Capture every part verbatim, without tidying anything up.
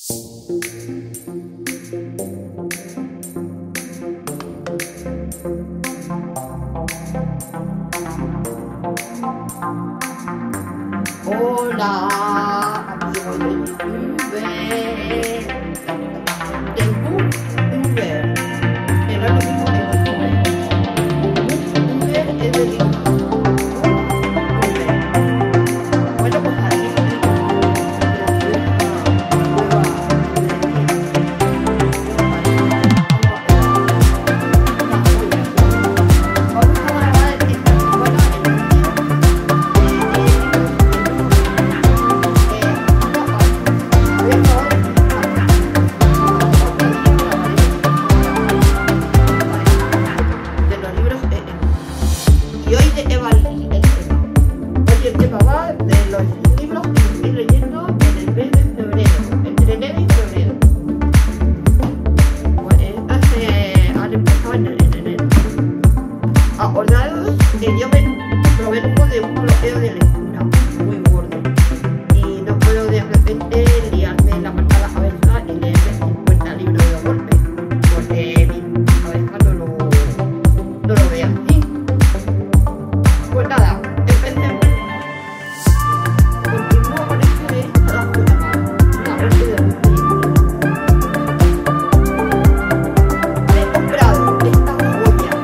Hola, amigos de YouTube. Tengo un Uber. Era lo mismo que un Uber. Un Uber es de Uber. Bueno, pues aquí acordaros que yo me provengo de un bloqueo de lectura muy gordo y no puedo de repente liarme la mano a la cabeza y leerme cincuenta libros de golpe porque mi cabeza no lo, no lo ve así. Pues nada, empecemos. Continúo con esto de trabajo de mano, una parte de rutina. He comprado esta joya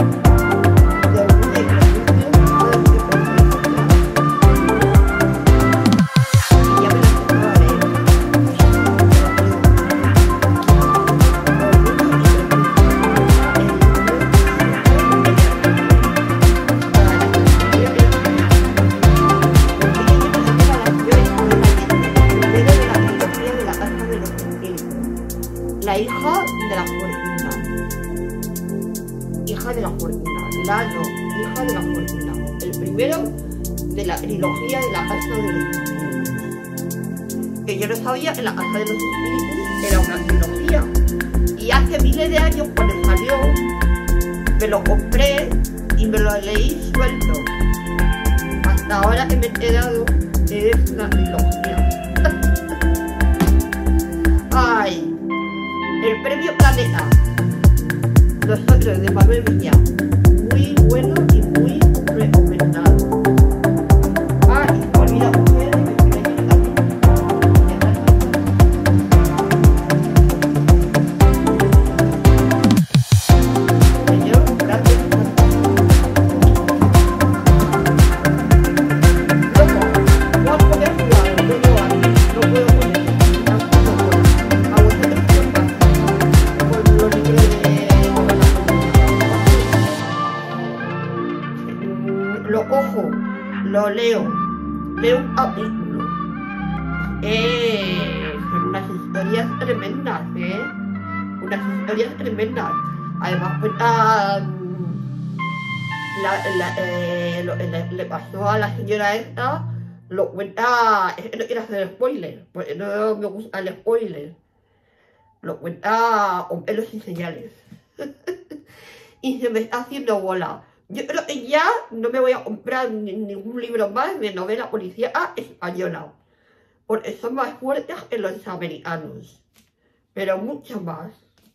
la hija de la fortuna, hija de la fortuna, la no, hija de la fortuna, el primero de la trilogía de la casa de los espíritus, que yo no sabía que la casa de los espíritus era una trilogía, y hace miles de años cuando salió, me lo compré y me lo leí suelto, hasta ahora que me he enterado que es una trilogía. Ay. El premio Planeta, nosotros de Manuel Villa, muy bueno y muy recomendado. Ah, y se me olvida mujer de que estoy leyendo aquí. Señor, gracias. Loco, ¿cuánto me ha jugado? No puedo aquí, no puedo con eso. A vosotros los libros de... Lo cojo, lo leo, leo un capítulo. Eh, son unas historias tremendas, ¿eh? Unas historias tremendas. Además cuenta... La, la, eh, lo, le, le pasó a la señora esta, lo cuenta... Es que no quiero hacer spoiler, porque no me gusta el spoiler. Lo cuenta con pelos y señales. Y se me está haciendo bola. Yo creo que ya no me voy a comprar ni, ningún libro más de novela policíaca española. Porque son más fuertes que los americanos. Pero mucho más.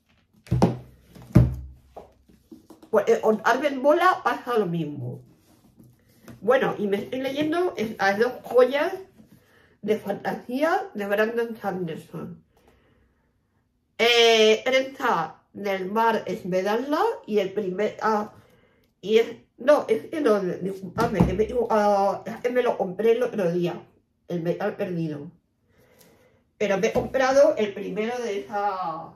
Pues con Arben Bola pasa lo mismo. Bueno, y me estoy leyendo las dos joyas de fantasía de Brandon Sanderson. Eh, Trenza del Mar Esmeralda y el primer... Ah, y es... No, es que no, disculpadme, que me, uh, es que me lo compré el otro día, el metal perdido. Pero me he comprado el primero de esa...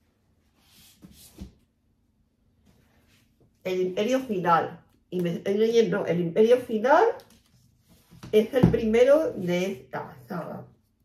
El Imperio Final. Y me estoy leyendo el Imperio Final, es el primero de esta saga.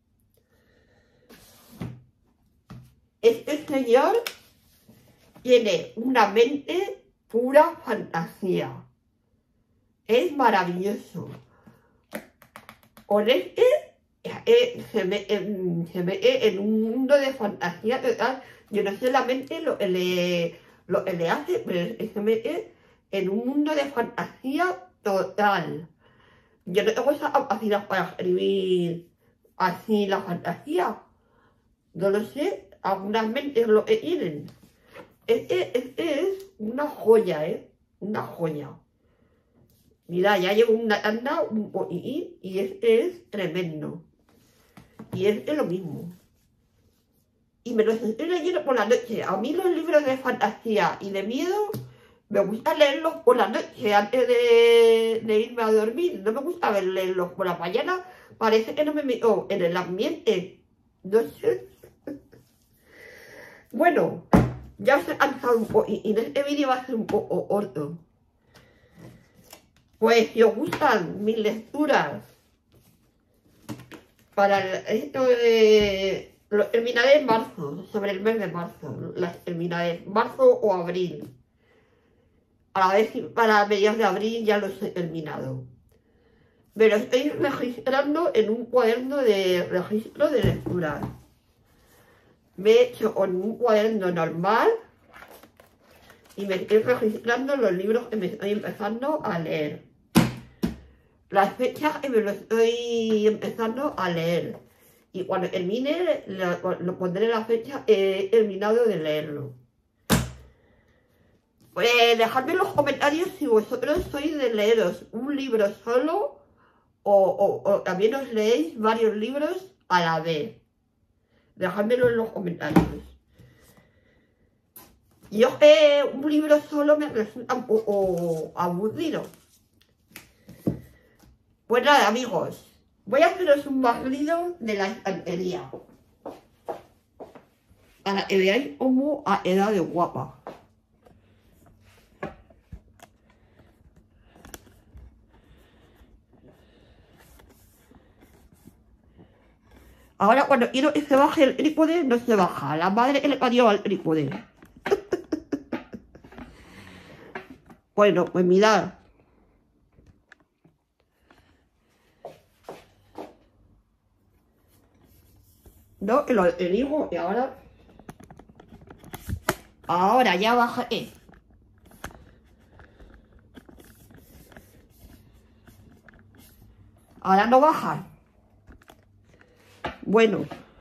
Este señor tiene una mente pura fantasía. Es maravilloso. Con este eh, se, me, eh, se mete en un mundo de fantasía total. Yo no solamente lo que le, lo que le hace, pero se mete en un mundo de fantasía total. Yo no tengo esa capacidad para escribir así la fantasía. No lo sé, algunas mentes lo tienen. Este, este es una joya, ¿eh? Una joya. Mira, ya llevo una tanda, un poquitín, y este es tremendo. Y este es lo mismo. Y me los estoy leyendo por la noche. A mí los libros de fantasía y de miedo me gusta leerlos por la noche antes de, de irme a dormir. No me gusta ver leerlos por la mañana. Parece que no me meto en el ambiente. No sé. Bueno, ya os he cansado un poco y en este vídeo va a ser un poco corto. Pues si os gustan mis lecturas para esto de... Lo terminaré en marzo, sobre el mes de marzo. Las terminaré en marzo o abril. A la vez para mediados de abril ya los he terminado. Me lo estoy registrando en un cuaderno de registro de lectura. Me he hecho con un cuaderno normal y me estoy registrando los libros que me estoy empezando a leer. Las fechas que me lo estoy empezando a leer. Y cuando termine, lo, lo pondré la fecha, he terminado de leerlo. Pues dejadme en los comentarios si vosotros sois de leeros un libro solo o, o, o también os leéis varios libros a la vez. Dejádmelo en los comentarios. Yo que un libro solo me resulta un poco aburrido. Pues nada, amigos. Voy a haceros un barrido de la estantería. Para que veáis cómo ha quedado de guapa. Ahora cuando quiero que se baje el trípode, no se baja. La madre que le parió al trípode. Bueno, pues mirad. No, que lo digo y ahora... Ahora ya bajé. Ahora no baja. Bueno.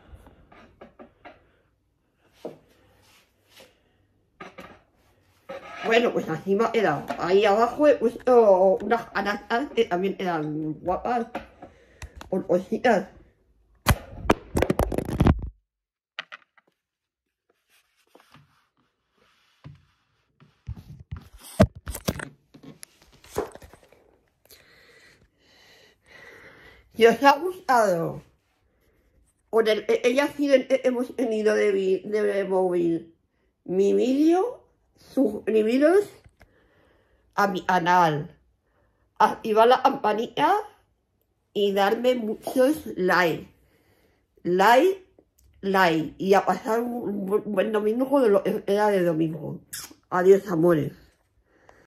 Bueno, pues así me ha quedado. Ahí abajo he puesto unas canastas que también eran guapas. Con cositas. Si os ha gustado con el, el accidente que hemos tenido de, de móvil mi vídeo, suscribiros a mi canal, activar la campanita y darme muchos likes, like, like y a pasar un buen domingo con lo que queda de domingo. Adiós, amores.